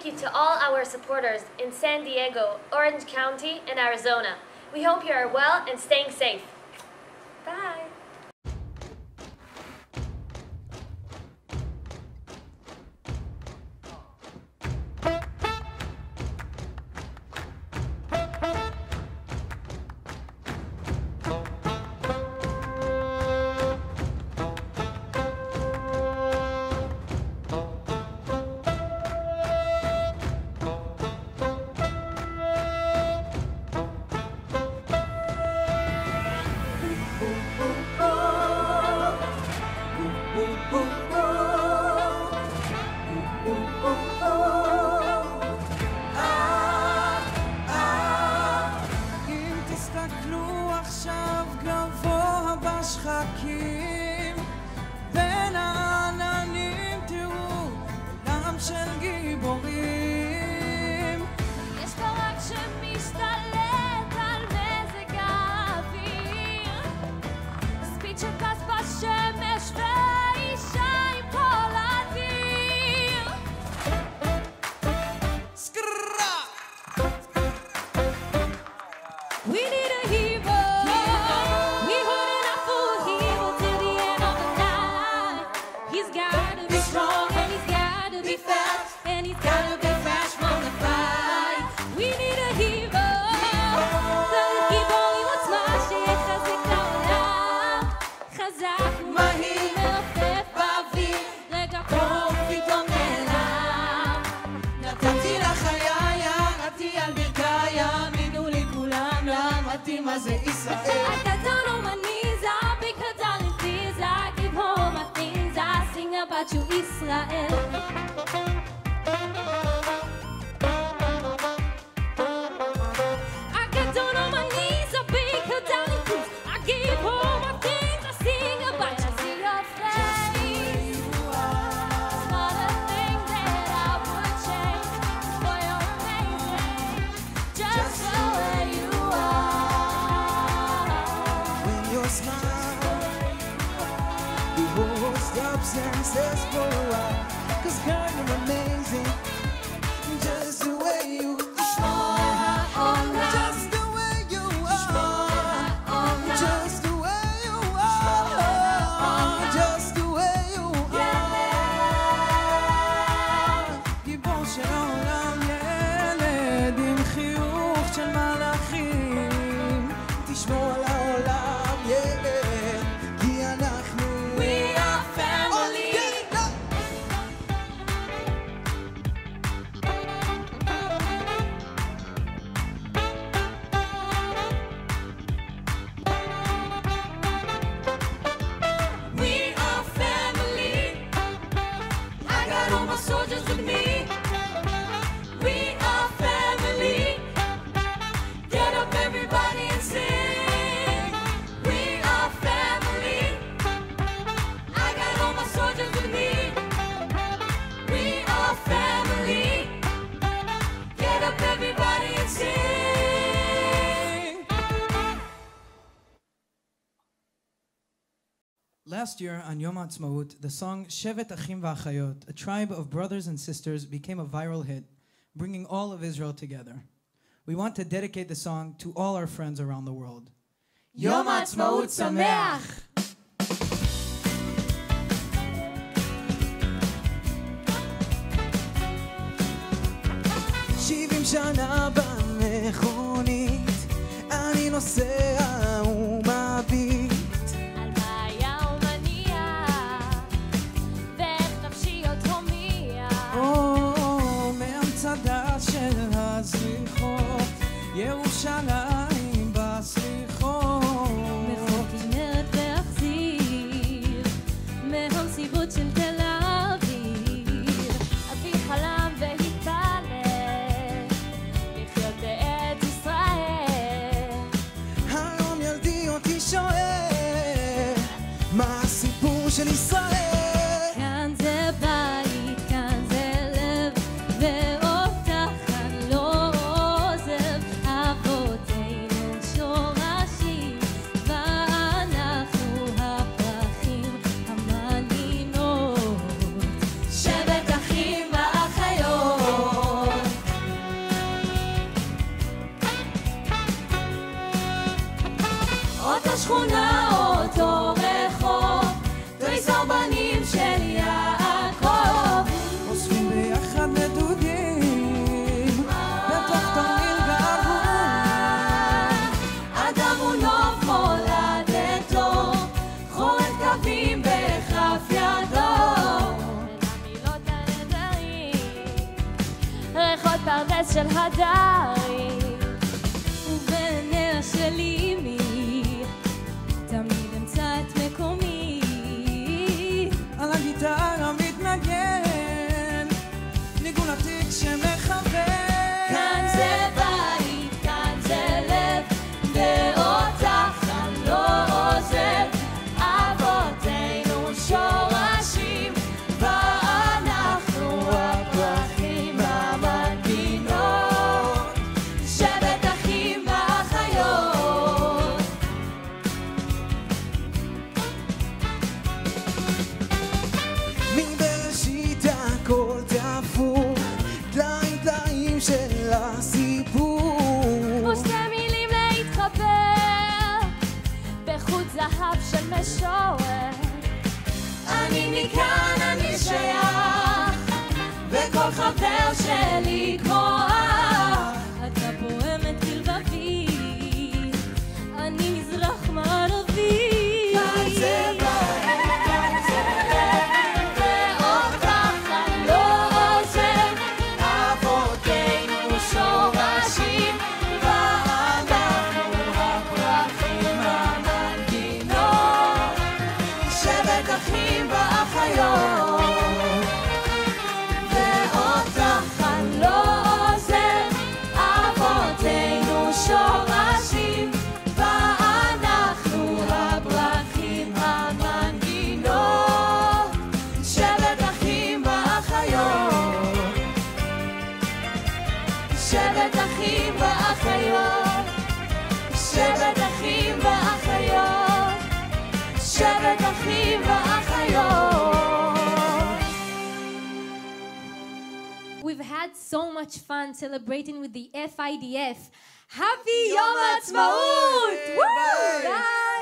thank you to all our supporters in San Diego, Orange County, and Arizona. We hope you are well and staying safe. Bye. משחקים בין העננים, תראו עולם של גיבורים. יש פה רק שמשתלט על מזג האוויר, ספיד שטס בשמש ואישה עם כל אדיר. סקרה! We need a hero. We holding up for hero till the end of the night. He's gotta be strong and he's gotta be fast and he's gotta be fresh from the fight. We need a hero. צריך גיבור עם עוצמה שיחזק את העולם. חזק ומהיר מרפף באוויר, רגע פה פתאום נעלם. נתתי לך חיי, ירדתי על ברכיי, האמינו לי כולם, למדתי מה זה ישראל. I got down on my knees, I beg her darling please, I give her my things, I sing about you Israel. I got down on my knees, I beg her darling please, I give her my things, I sing about you. See your face, it's not a thing that I would change, for you're amazing, just the way you are. When you smile, the world stops and says for a while, 'cause girl, you're amazing, just the way you are. Just the way you are. Just the way you are. Just the way you are. גיבור של העולם, ילד עם חיוך של מלאכים, תשמור על העולם, ילד, כי אנחנו We are family. We are family. I got all my soldiers with me. We are family. Get up everybody and sing. We are family. I got all my soldiers with me. We are family. Get up everybody and sing. Last year on Yom Ha'atzmaut, the song Shevet Achim V'Achayot, a tribe of brothers and sisters, became a viral hit, bringing all of Israel together. We want to dedicate the song to all our friends around the world. Yom Ha'atzmaut Sameach. שבעים שנה במכונית, אני נוסע ומביט. על בעיה ומניע, ואיך נפשי עוד הומיע. מהמצדה של הסליחות, ירושלים בסליחות. מחוקרת ואחזיר, מהמסיבות של תל אביב. אבי חלם והתפלל, לחיות בארץ ישראל. היום ילדי אותי שואל, מה הסיפור של ישראל? כאן זה בית, כאן זה לב, ואותך אני לא עוזב. אבותינו אותו שכונה, אותו רחוב, תריסור בנים של יעקב. אוספים ביחד נדודים בתוך תרמיל געגוע. אדם הוא נוף מולדתו, חורת קווים בכף ידו. המילות הנדרים, ריחות פרדס של הדרים. ובעיניה של אמי תמיד אמצא את מקומי. על הגיטרה מתנגן ניגון עתיק שמכוון. כאן זה בית, כאן זה לב, ואותך אני לא עוזב. אבותינו שורשים, ואנחנו הפרחים המנגינות, שבט אחים ואחיות. מבראשית הכל תהפוך טלאים טלאים של הסיפור. כמו שתי מילים להתחבר בחוט זהב של משורר. אני מכאן, אני שייך, וכל חבר שלי כמו אח. אתה פועמת כלבבי, אני מזרח מערבי. כאן זה בית, כאן זה לב, ואותך אני לא עוזב. אבותינו שורשים, ואנחנו הפרחים המנגינות, שבט אחים ואחיות. ואותך אני לא עוזב. אבותינו שורשים, ואנחנו הפרחים המנגינות, שבט אחים ואחיות. שבט אחים ואחיות. שבט אחים ואחיות. שבט אחים ואחיות. We've had so much fun celebrating with the FIDF. Happy Yom Ha'atzmaut! Woo! Bye!